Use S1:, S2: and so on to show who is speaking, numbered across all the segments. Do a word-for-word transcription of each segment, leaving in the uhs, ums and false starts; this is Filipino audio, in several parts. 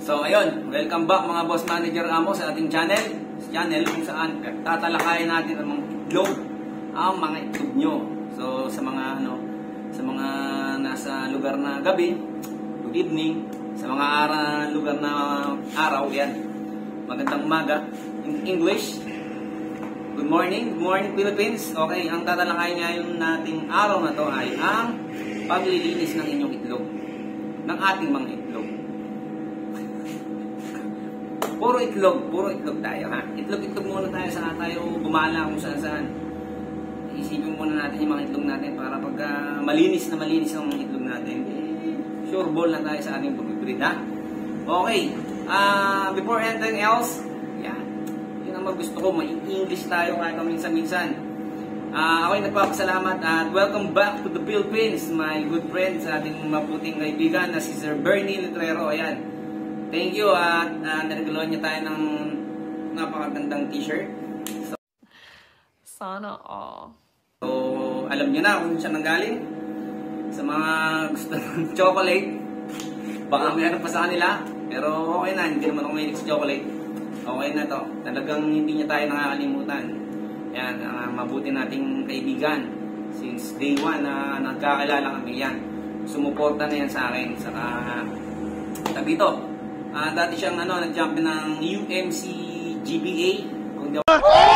S1: So ayun, welcome back mga boss manager amo sa ating channel. Sa channel kung saan tatalakayin natin ang mga itlog, ang mga itlog nyo. So sa mga ano, sa mga nasa lugar na gabi, good evening. Sa mga ara, lugar na araw, yan. Magandang umaga. In English, good morning, good morning Philippines. Okay, ang tatalakayin ngayon nating araw na to ay ang paglilinis ng inyong itlog, ng ating mga itlog. Puro itlog, puro itlog tayo, ha? Itlog-itlog muna tayo, saan tayo gumala kung saan-saan. Isipin muna natin yung mga itlog natin para pag uh, malinis na malinis ang itlog natin, eh, sure ball na tayo sa ating pag-breed, ha? Okay, uh, before anything else, yan. Yun ang gusto ko, may English tayo kahit minsan-minsan. Uh, ako'y nagpapasalamat at welcome back to the Philippines, my good friend, sa ating maputing kaibigan na si Sir Bernie Letrero. Ayan. Thank you at uh, naregaloan niya tayo ng napakagandang t-shirt. So,
S2: sana all.
S1: So, alam niyo na kung siya nanggaling. Sa mga gusto ng chocolate, baka meron pa sa kanila. Pero okay na, hindi naman ako mahilig sa chocolate. Okay na to. Talagang hindi niya tayo nakakalimutan. Yan, ang uh, mabuti nating kaibigan. Since day one na uh, nagkakilala kami yan. Sumuporta na yan sa akin. Saka, sabi ito, Uh, dati siyang ano, nag-jump ng U M C G B A. Kung di ako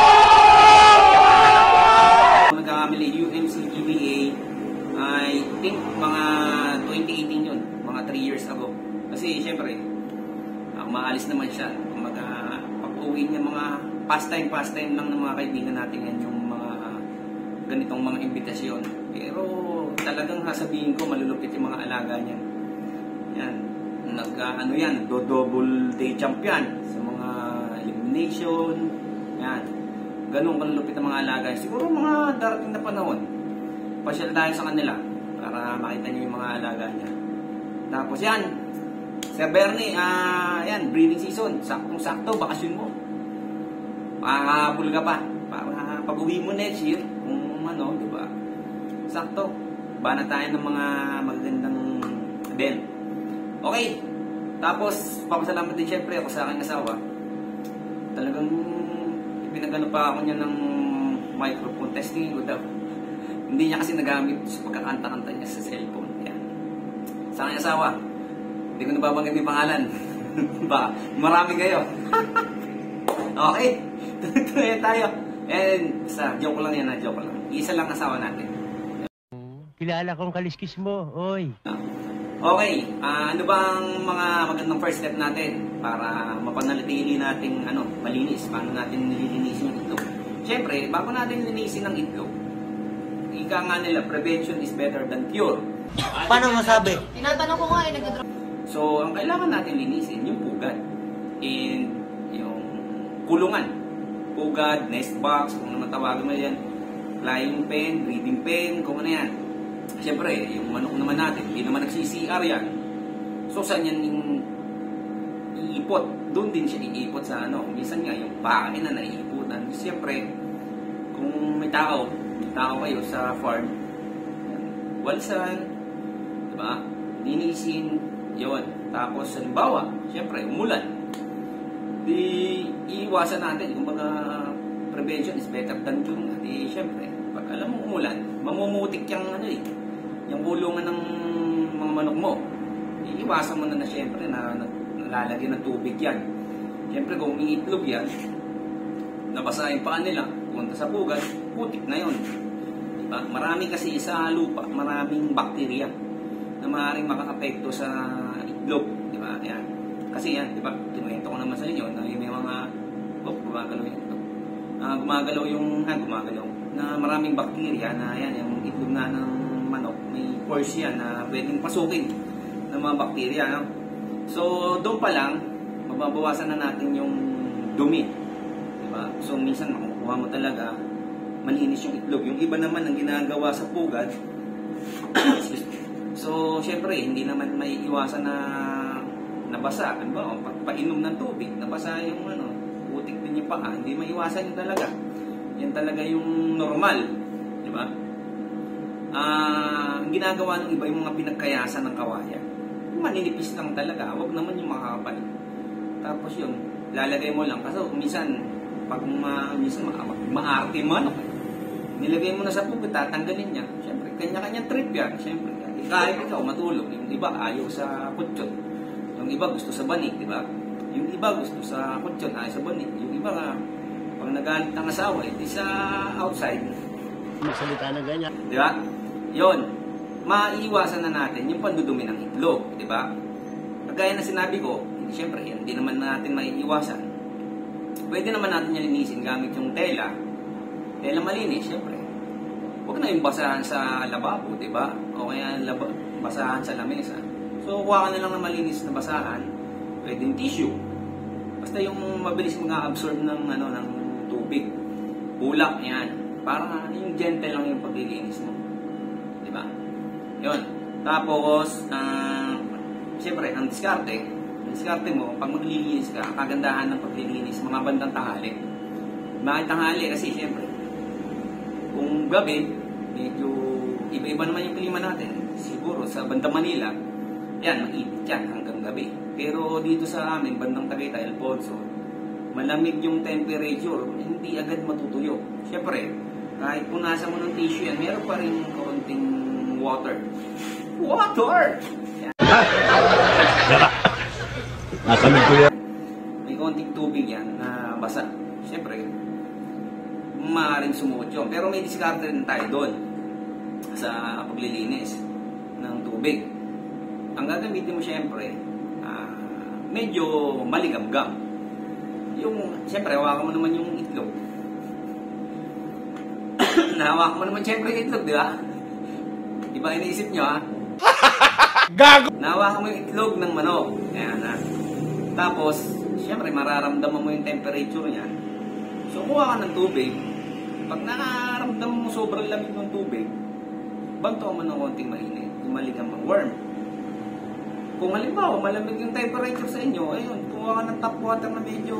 S1: nagkakamali, U M C G B A, I think mga twenty eighteen yun. Mga three years ago. Kasi syempre, uh, maalis naman siya. Mag, uh, pag-uwi niya mga pastime-pastime lang ng mga kaibigan natin yan, yung mga ganitong mga imbitasyon. Pero talagang sasabihin ko, malulupit yung mga alaga niya. Yan. Nag, uh, ano yan, do-double day champion sa mga elimination, yan. Ganun kalulupit ang mga alaga. Siguro mga darating na panahon, pasyal tayo sa kanila para makita nyo yung mga alaga niya. Tapos yan, Sir Bernie, uh, yan, breeding season, saktong-sakto, bakasyon mo. Makakabul ka pa, para pag-uwi mo next year, kung ano, di ba? Sakto, bana tayo ng mga magagandang event. Okay, tapos papasalamat din syempre ako sa aking asawa. Talagang pinagano pa ako niya ng microphone testing ko daw. Hindi niya kasi nagamit sa pagkakanta-kanta niya sa cellphone. Yan. Sa aking asawa, hindi ko nababanggit yung pangalan. Ba, marami kayo. Okay, tuloy tayo. And sa joke lang yan, na joke lang. Isa lang asawa natin.
S3: Kilala kong kaliskis mo, oy.
S1: Okay, uh, ano bang mga magandang first step natin para mapanatili nating ano, malinis? Paano natin nililinisin yung itlog? Siyempre, bago natin linisin ang itlog, ika nga nila, prevention is better than cure.
S3: Paano masabi?
S2: Tinatanong ko nga eh, nag-drop.
S1: So, ang kailangan natin linisin, yung pugad. And yung kulungan. Pugad, nest box, kung naman tawagin mo yan, flying pen, breeding pen, kung ano yan. Siyempre, yung manok naman natin, hindi naman nagsi-C R yan. So, saan yan yung iipot? Doon din siya iipot sa ano. Minsan nga, yung pakain na naiiputan. Siyempre, kung may tao, may tao kayo sa farm, walsan, diba? Linisin, yun. Tapos, halimbawa, siyempre, umulan. Di, iiwasan natin. Kung baga, prevention is better than cure. Di, siyempre, pag alam mo umulan, mamumutik yung ano eh, yung kulungan ng mga manok mo. Iiwasan mo na na siyempre na, na nalalagyan ng tubig yan. Siyempre kung iitlog yan, nabasa yung paa nila, punta sa pugad, putik na yun. Diba? Marami kasi sa lupa, maraming bakterya na maaaring makakapekto sa itlog. Diba? Yan. Kasi yan, diba? Kinuwento ko naman sa inyo na may mga, oh, gumagalaw yung itlog. Uh, gumagalaw yung, ah, gumagalaw na maraming bakterya na yan, yung itlog na ng manok, may pores yan na pwedeng pasukin ng mga bakterya. No? So, doon pa lang, mababawasan na natin yung dumi. Diba? So, minsan makukuha mo talaga, malinis yung itlog. Yung iba naman ang ginagawa sa pugad, so, syempre, hindi naman may iwasan na nabasa. Ano ba? Pag-painom ng tubig, nabasa yung ano, putik din yung paa, hindi maiwasan yun talaga. Yan talaga yung normal, di ba? Ah, uh, ginagawa ng iba yung mga pinagkayasan ng kawayan. maninipis lang talaga, wag naman yung makakapal. Tapos yun, lalagay mo lang. Kasi minsan, pag ma, minsan ma, maarte manok, nilagay mo na sa pugo, tatanggalin niya. Siyempre, kanya-kanya trip yan. Siyempre, kahit ikaw matulog, yung iba ayaw sa kutsyon. Yung iba gusto sa banig, di ba? Yung iba gusto sa kutsyon, ayaw sa banig. Yung iba nga, pag nagalit ng asawa, hindi sa outside.
S3: Magsalita na ganyan.
S1: Di ba? Yun, maiiwasan na natin yung pandudumi ng itlog, di ba? Kagaya na sinabi ko, siyempre, hindi naman natin maiiwasan. Pwede naman natin yan linisin gamit yung tela. Tela malinis, siyempre. Huwag na yung basahan sa lababo, di ba? O kaya laba, basahan sa lamesa. So, kuha ka na lang na malinis na basahan. Pwede yung tissue. Basta yung mabilis mag-absorb ng, ano, ng tubig. Bulak, yan. Para yung gentle lang yung paglilinis mo. Di ba? Yun. Tapos, uh, siyempre, ang diskarte, ang diskarte mo, pag maglilinis ka, kagandahan ng paglilinis, mga bandang tanghali. Bakit tanghali? Kasi, siyempre, kung gabi, medyo iba-iba naman yung klima natin. Siguro, sa bandang Manila, yan, mainit yan hanggang gabi. Pero dito sa amin, bandang Tagaytay, Alfonso, malamig yung temperature, hindi agad matutuyo. Siyempre, kahit punasan mo ng tissue yan, meron pa rin konting water. Water! Yan.
S3: Nasamig ko yan.
S1: May konting tubig yan na basa. Siyempre, maaaring sumuot yun. Pero may diskarte rin tayo doon sa paglilinis ng tubig. Ang gagamitin mo siyempre, uh, medyo maligamgam. Yung, siyempre, hawakan mo naman yung itlog. Nahawakan mo naman siyempre yung itlog, di ba? Di ba iniisip nyo, ha?
S3: Gago!
S1: Nahawakan mo yung itlog ng manok. Ayan, ha? Tapos, siyempre, mararamdaman mo yung temperature niya. So, kuha ka ng tubig. Pag nakaramdaman mo sobrang lamig ng tubig, banto mo ng konting mainit. Yung maligamang warm. Kung halimbawa, malamig yung temperature sa inyo, ayun, kuha ka ng tap water na medyo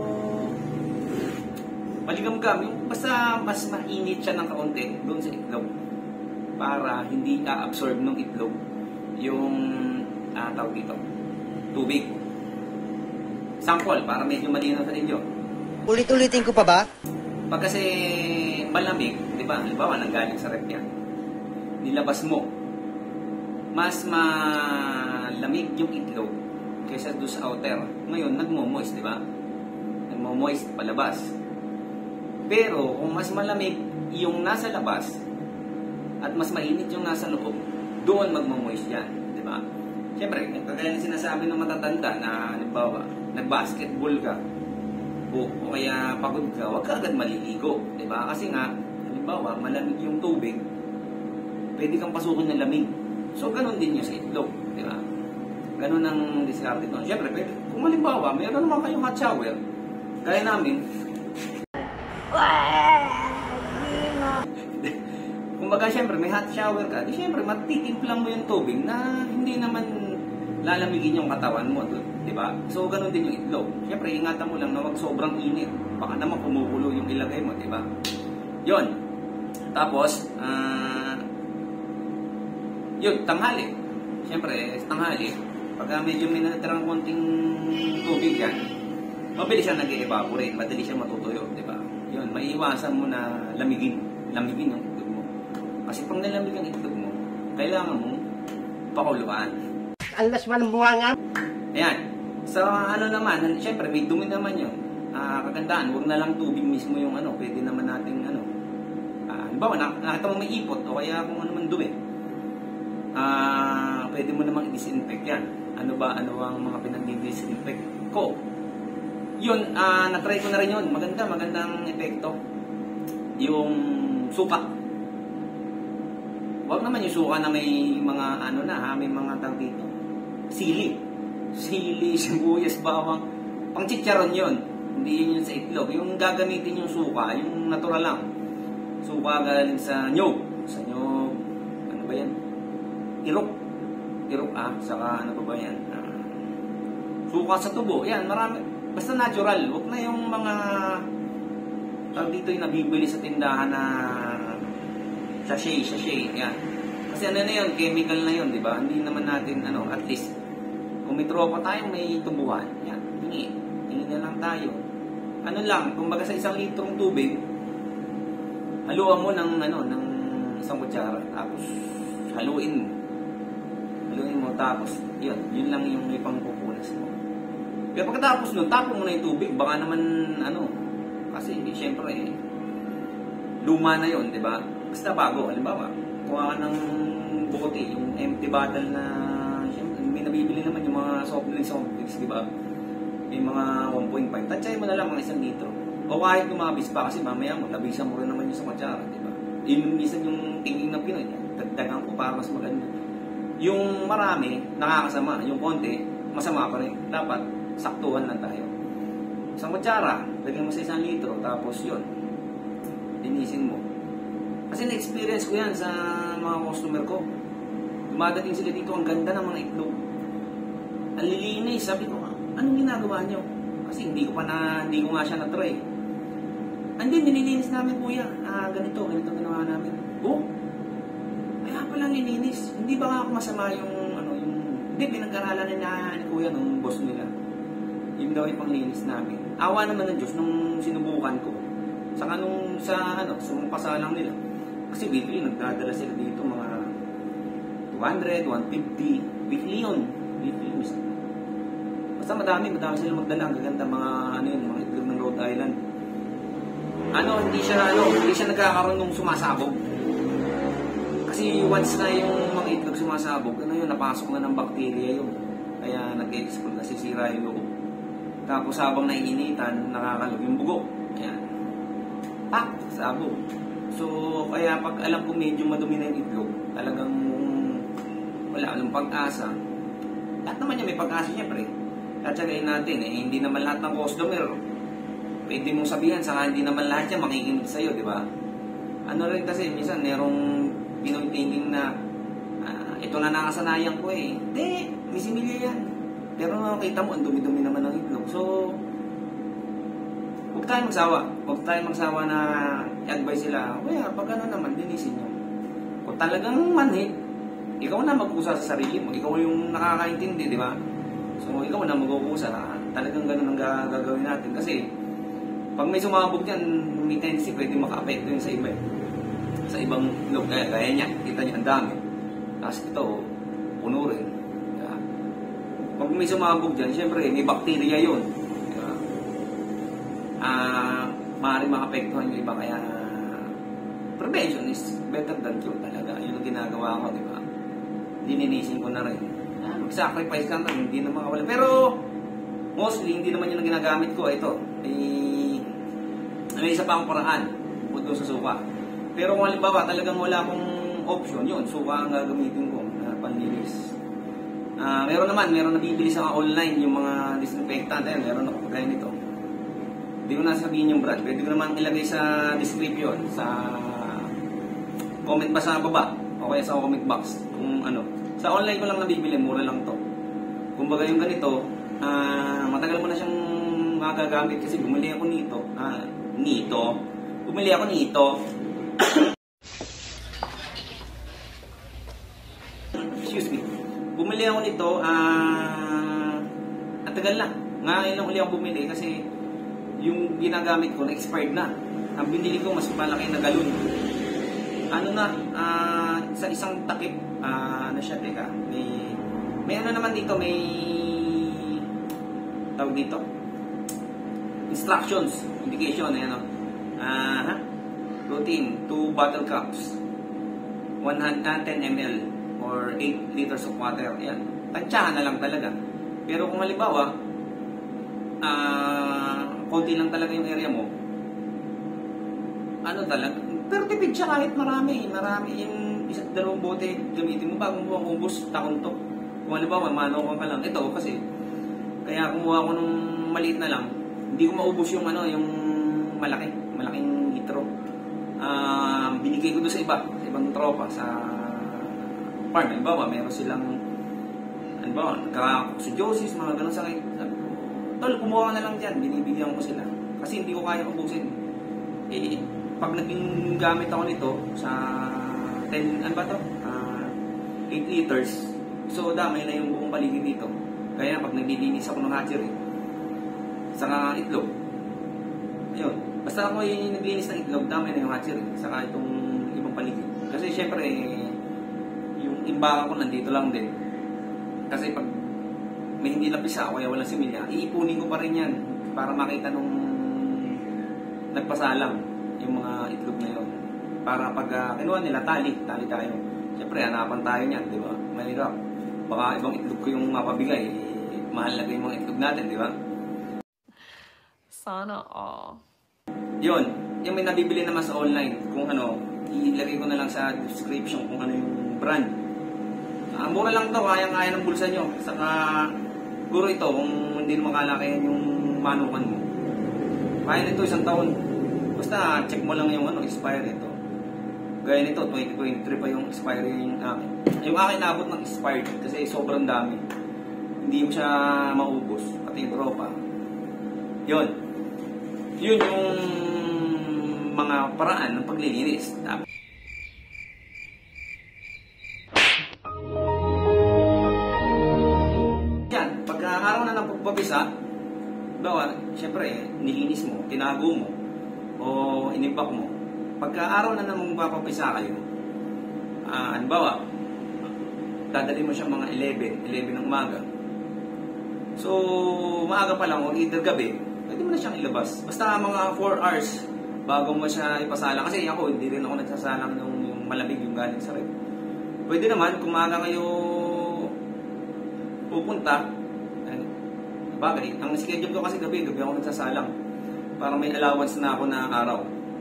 S1: maligam-gam. Yung basta mas mainit siya ng kaunti doon sa itlog para hindi a-absorb ng itlog yung uh, tawag dito, tubig. Sample, para medyo malinaw sa inyo.
S4: Ulit-ulitin ko pa ba?
S1: Pag kasi malamig, di ba, halimbawa, nanggaling sa rep yan, nilabas mo, mas malamig yung itlog kaysa doon sa outer. Ngayon, nagmo-moist, di ba? Nagmo-moist palabas. Pero, kung mas malamig yung nasa labas at mas mainit yung nasa loob, doon magmo-moist yan, di ba? Siyempre, kagaya na sinasabi ng matatanda na, halimbawa, nag-basketball ka, o, o kaya pagod ka, huwag ka agad maliligo, di ba? Kasi nga, halimbawa, malamig yung tubig, pwede kang pasukin ng lamig. So, ganun din yung sa itlog, di ba? Ganun ang diskarte doon. Siyempre, pwede, kung halimbawa, mayroon naman kayong hot shower, gaya namin, kumbaga, siyempre, may hot shower ka, di siyempre, matitimplang mo yung tubig na hindi naman lalamigin yung katawan mo, di ba? So, ganun din yung itlog. Siyempre, ingatan mo lang na wag sobrang init. Baka naman kumukulo yung ilagay mo, di ba? Yun. Tapos, ah, uh, yun, tanghali. Siyempre, tanghali, pagka medyo may natirang konting tubig yan, mabilis siya nag-evaporate, madali siya matutuyo, di ba? Yun, maiiwasan mo na lamigin, lamigin yung itlog mo. Kasi pag nalamig ang itlog mo, kailangan mo pakuluan.
S4: Alas man buha nga.
S1: Ayan. So, ano naman, siyempre, may dumi naman yun. Uh, kagandahan, huwag na lang tubig mismo yung ano, pwede naman natin, ano, uh, halimbawa, nakita mo may ipot, o kaya kung ano man dumi, uh, pwede mo namang i-disinfect yan. Ano ba, ano ang mga pinag-disinfect ko? Yun, uh, na-try ko na rin yun. Maganda, magandang epekto. Yung suka. Huwag naman yung suka na may mga, ano na, ha, may mga tawag dito. Sili. Sili, sibuyas, bawang. Pang chicharon yun. Hindi yun yun sa itlog. Yung gagamitin yung suka, yung natural lang. Suka galing sa nyog. Sa nyog, ano ba yan? Irok. Irok, ah. Saka, ano ba ba yan? Uh, suka sa tubo. Yan, marami. Basta natural. Huwag na yung mga tawag dito yung nabibili sa tindahan na sachet, sachet. Yan. Kasi ano na yun, chemical na yun, di ba? Hindi naman natin, ano, at least Kung may tropa tayo, may tubuhan, yan, hingi. Hingi na lang tayo. Ano lang, kumbaga sa isang litrong tubig, haluan mo ng, ano, ng isang kutsara, tapos haluin mo. Haluin mo, tapos, yun, yun lang yung ipangpupunas mo. Kaya pagkatapos nun, tapon mo na yung tubig, baka naman, ano, kasi, syempre, luma na yun, di ba? Basta bago, halimbawa, kuha ka ng bote, yung empty bottle na, syempre, may nabibili naman yung mga soft drinks, soft drinks, di ba? May mga one point five, tansyahin mo na lang mga isang litro. O kahit lumabis pa, kasi mamaya mo, labisan mo rin naman yung sa kutsara, di ba? Yun minsan yung tingin ng Pinoy, dagdagan ko para mas maganda. Yung marami, nakakasama. Yung konti, masama pa rin. Dapat, saktuhan lang tayo. Isang kutsara, lagyan mo sa isang litro, tapos yun, linisin mo. Kasi na-experience ko yan sa mga customer ko. Dumadating sila dito, ang ganda ng mga itlog. Ang lilinis, sabi ko, anong ginagawa nyo? Kasi hindi ko pa na, hindi ko nga siya na-try. Hindi, nililinis namin kuya. Ah, ganito, ganito ginawa namin. Oh, kaya pala nililinis. Hindi ba nga ako masama yung, ano, yung, hindi, pinag-aralan nila ni kuya nung boss nila. Yung daw yung panglinis namin. Awa naman ng Diyos nung sinubukan ko. Saka nung sa, ano, sa mga pasalang nila. Kasi weekly, nagdadala sila dito mga two hundred, one fifty. Weekly yun. Weekly yun. Basta madami, madami sila magdala. Ang gaganda, mga, ano yun, mga itlog ng Rhode Island. Ano, hindi siya, ano, hindi siya nagkakaroon ng sumasabog. Kasi once na yung mga itlog sumasabog, ano yun, napasok na ng bacteria yun. Kaya nag-explode, nasisira yung loob. Tapos habang naiinitan, nakakalog yung bugo. Ayan. Pak! Sabog. So, kaya pag alam ko medyo madumi na yung itlog, talagang wala nang pag-asa. Lahat naman niya may pag-asa siyempre. Tatsagayin natin, eh, hindi naman lahat ng customer pwede mong sabihan, saka hindi naman lahat yan makikinig sa'yo, di ba? Ano rin kasi, minsan merong Pinoy thinking na uh, ito na nakasanayan ko eh. Hindi, may similya yan. Pero nakita mo, ang dumi-dumi naman ng itlog. So, huwag tayong magsawa. Huwag tayong magsawa na i-advise sila, kaya pag ano naman, linisin nyo. Kung talagang manhid, ikaw na mag-usa sa sarili mo. Ikaw yung nakakaintindi, di ba? So, ikaw na mag-uusa. Talagang ganun ang gagawin natin. Kasi, pag may sumabog dyan, may tendency, pwede maka-apekto yun sa iba. Sa ibang loob, kaya gaya niya, kita niyo ang dami. Tapos ito, puno rin. Diba? Pag may sumabog dyan, syempre, may bacteria yun. Diba? Ah, maaaring maka-apektuhan yung iba, kaya prevention is better than cure talaga. Yun ang ginagawa ko, di ba? Dininisin ko na rin. Ah, mag-sacrifice ka na, hindi na makawala. Pero, mostly, hindi naman yun ang ginagamit ko. Ito, eh, may isa pa ang paraan bukod doon sa suka. Pero kung halimbawa talagang wala akong option, yun, suka ang gagamitin ko na panlinis. Uh, meron naman, meron nabibili sa online yung mga disinfectant. Ayan, meron ako kagaya nito. Hindi ko na sabihin yung brand. Pwede ko naman ilagay sa description, sa comment pa sa baba, o kaya sa comment box. Kung ano. Sa online ko lang nabibili, mura lang to. Kumbaga yung ganito, uh, matagal mo na siyang magagamit kasi bumili ako nito. Ah, nito. Bumili ako nito. Excuse me. Bumili ako nito, ah, ang tagal na. Ngayon lang uli ako bumili kasi yung ginagamit ko na-expired na. Ang binili ko mas malaki na galon. Ano na, ah, sa isang takip, ah, ano siya, teka, may, may ano naman dito, may tawag dito, instructions, indication, ayan o. Uh, huh? Routine, two bottle cups, one hundred ten milliliters or eight liters of water. Ayan. Tansyahan na lang talaga. Pero kung halimbawa, uh, konti lang talaga yung area mo, ano talaga, pero tipid siya kahit marami. Marami yung isa't dalawang bote gamitin mo bago mo ang ubos, takon to. Kung halimbawa, manokan ka lang. Ito kasi, kaya kumuha ko nung maliit na lang, hindi ko maubos yung ano, yung malaki, malaking litro. Uh, binigay ko doon sa iba, sa ibang tropa, sa farm. Halimbawa, meron silang, halimbawa, nagkakoksidiosis, mga ganun sakit. Sabi ko, tol, kumuha ka na lang dyan, binibigyan ko sila. Kasi hindi ko kaya ubusin. Eh, pag naging gamit ako nito, sa ten, ano ba to? Uh, eight liters. So, damay na yung buong paligid dito. Kaya pag naglilinis ako ng hatchery, saka itlog, ayun, basta ako yung naglilinis ng itlog, dami na yung hatchery, saka itong ibang paligid. Kasi syempre, yung imbaka ko nandito lang din. Kasi pag may hindi lapisa, kaya walang similya, iipunin ko pa rin yan para makita nung nagpasalang yung mga itlog na yun. Para pag uh, kinuha nila, tali, tali tayo. Siyempre, hanapan tayo niyan, di ba? Mahirap. Baka ibang itlog ko yung mapabigay, mahal na yung mga itlog natin, di ba?
S2: Sana all.
S1: Yun, yung may nabibili naman sa online, kung ano, ilagay ko na lang sa description kung ano yung brand. Uh, mura lang to, kayang-kaya ng bulsa nyo. Saka, guro ito, kung hindi naman kalakayan yung manukan mo. Kaya nito isang taon. Basta, check mo lang yung ano, expire ito. Gaya nito, twenty twenty-three pa yung expiry yung akin. Yung akin naabot ng expired kasi sobrang dami. Hindi mo siya maubos, pati yung tropa. Yun. Yun yung mga paraan ng paglilinis. Yan, pagka araw na ng pagpapisa, bawa, syempre, nilinis mo, tinago mo, o inibak mo. Pagka araw na namang papapisa kayo, uh, halimbawa, dadali mo siya mga eleven, eleven ng umaga. So, maaga pa lang o either gabi, pwede mo na siyang ilabas. Basta mga four hours bago mo siya ipasalang. Kasi ako, hindi rin ako nagsasalang ng yung malamig yung galing sa rep. Pwede naman, kung maaga kayo pupunta, eh, bagay, ang schedule ko kasi gabi, gabi ako nagsasalang. Para may allowance na ako na araw.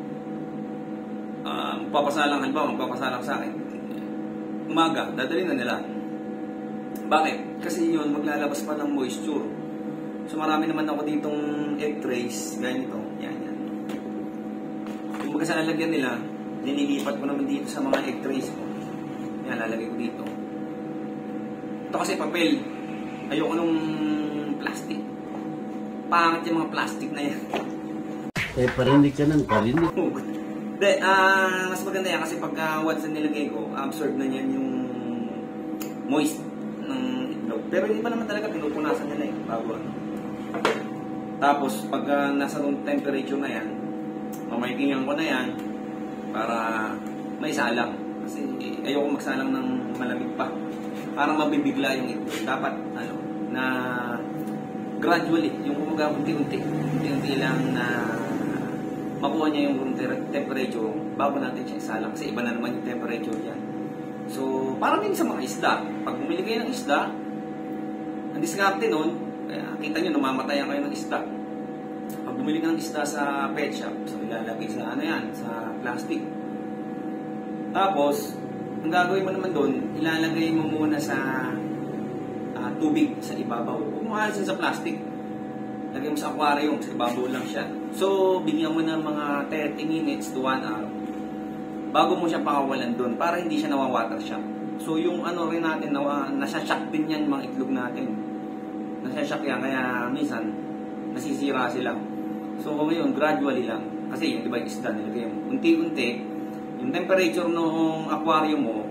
S1: Uh, magpapasalang, halimbawa, magpapasalang sa akin. Umaga, dadali na nila. Bakit? Kasi yun, maglalabas pa ng moisture. So marami naman ako ditong egg trays, ganito, yan, yan. Kung baga sa lalagyan nila, nililipat ko naman dito sa mga egg trays ko. Yan, lalagay ko dito. Ito kasi papel. Ayoko nung plastic. Pangit yung mga plastic na yan.
S3: Eh, parinig ka ng parinig.
S1: Hindi, uh, mas maganda yan kasi pagka once na nilagay ko, absorb na niyan yung moist ng itlog. Pero hindi pa naman talaga pinupunasan nila eh, bago ano. Tapos, pagka nasa room temperature na yan, mamayikingan ko na yan para may salang. Kasi ayoko magsalang ng malamig pa. Parang mabibigla yung itlog. Dapat, ano, na gradually, yung kumaga unti-unti. Unti-unti lang na makuha niya yung room temperature bago natin siya isalang. Kasi iba na naman yung temperature niya. So, parang din sa mga isda. Pag bumili kayo ng isda, ang diskarte nun, kaya kita nyo, namamatayan kayo ng isda. Pag bumili ka ng isda sa pet shop, so ilalagay sa ano yan, sa plastic. Tapos, ang gagawin mo naman doon, ilalagay mo muna sa uh, tubig sa ibabaw. Huwag mo alisin sa plastic. Lagay mo sa aquarium, sa ibabaw lang siya. So, bigyan mo ng mga thirty minutes to one hour bago mo siya pakawalan doon para hindi siya nawawater shock. So, yung ano rin natin, nawa, nasashock din yan mga itlog natin. Nasashock yan, kaya minsan, nasisira sila. So, ngayon, gradually lang. Kasi yung iba yung isda, nilagay mo. Unti-unti, yung temperature ng aquarium mo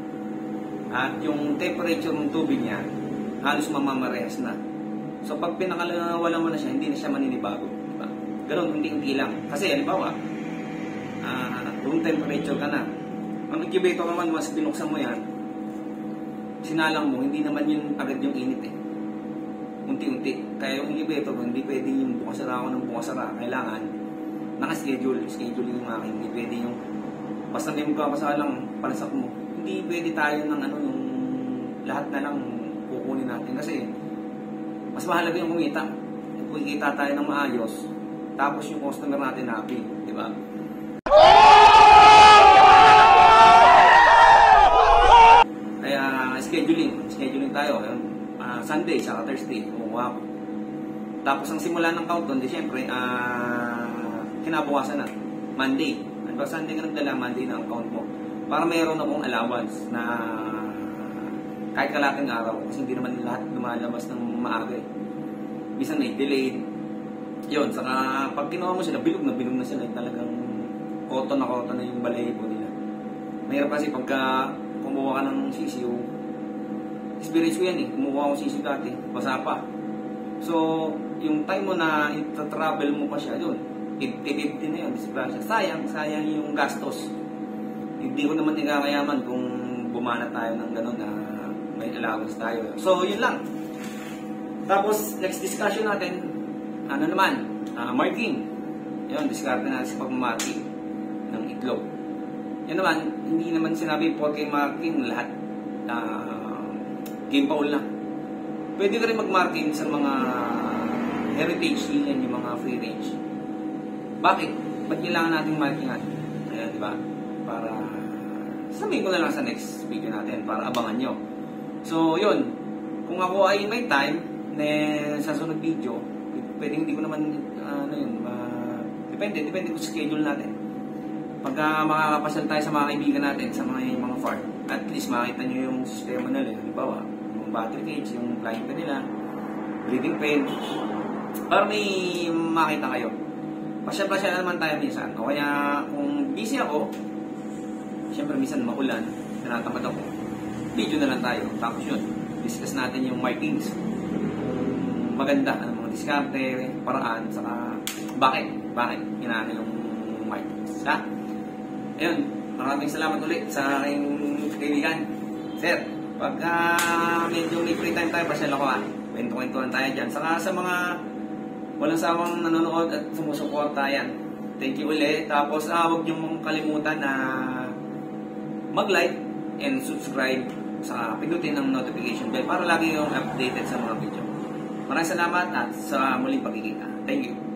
S1: at yung temperature ng tubig niya, halos mamamarehas na. So, pag pinakawala mo na siya, hindi na siya maninibago. Diba? Ganun, unti-unti lang. Kasi, halimbawa, uh, room temperature ka na. Ang incubator naman, mas binuksan mo yan, sinalang mo, hindi naman yun agad yung init eh. Unti-unti. Kaya yung incubator mo, hindi pwede yung bukasara ako ng bukasara. Kailangan, naka-schedule. Schedule yung akin. Hindi pwede yung, basta may magpapasalang, palasak mo. Hindi pwede tayo ng ano, yung lahat na lang kukunin natin. Kasi, mas mahalaga yung kumita. Kung kita tayo ng maayos, tapos yung customer natin happy. Di ba? Kaya, scheduling. Scheduling tayo. Uh, Sunday, saka Thursday. Kumuha ako. Tapos, ang simula ng countdown, di syempre, uh, kinabukasan na. Monday. Ano ba, Sunday ka nagdala, Monday na ang count mo. Para mayroon akong allowance na kahit kalating araw. Kasi hindi naman lahat lumalabas ng maaga eh. Bisan may delayed. Yun, saka pag kinuha mo sila, bilog na bilog na sila. Talagang cotton na cotton na yung balahibo nila. Mahirap kasi pagka kumuha ka ng sisiyo, Experience ko yan eh. Kumukuha ko sisig dati. Basa pa. So, yung time mo na ita-travel mo pa siya doon, fifty-fifty na yun. Disgrasya. Sayang. Sayang yung gastos. Hindi ko naman ikakayaman kung bumana tayo ng gano'n na may allowance tayo. So, yun lang. Tapos, next discussion natin, ano naman, uh, marking. Yun, discard na natin sa pag-marking ng itlog. Yan naman, hindi naman sinabi porke marking lahat. Uh, game paul lang. Pwede ka rin mag-marking sa mga heritage, yan yung mga free range. Bakit? Ba't kailangan nating markingan? Ayan, di ba? Para, sabihin ko na lang sa next video natin, para abangan nyo. So, yun. Kung ako ay may time, then sa sunod video, pwedeng hindi ko naman, ano yun, uh, depende, depende kung schedule natin. Pagka makakapasyal tayo sa mga kaibigan natin, sa mga, mga farm, at least makita nyo yung sistema nila. Halimbawa, yung battery cage, yung flying pen nila, breathing pen, para may makita kayo. Pasyal-pasyal naman tayo minsan. O kaya, kung busy ako, siyempre minsan maulan, tinatamad ako, video na lang tayo. Tapos yun, discuss natin yung markings. Maganda, ang mga diskarte, paraan, saka bakit, bakit kailangan yung markings. Ha? Ayun, maraming salamat ulit sa aking kaibigan. Sir, pagka medyo may free time tayo, pasyal ako ha. Kwento-kwentuhan tayo dyan. Saka sa mga walang sawang nanonood at sumusuporta yan. Thank you ulit. Tapos, ah, huwag niyong kalimutan na mag-like and subscribe sa pindutin ng notification bell para lagi yung updated sa mga video. Maraming salamat at sa muling pagkikita. Thank you.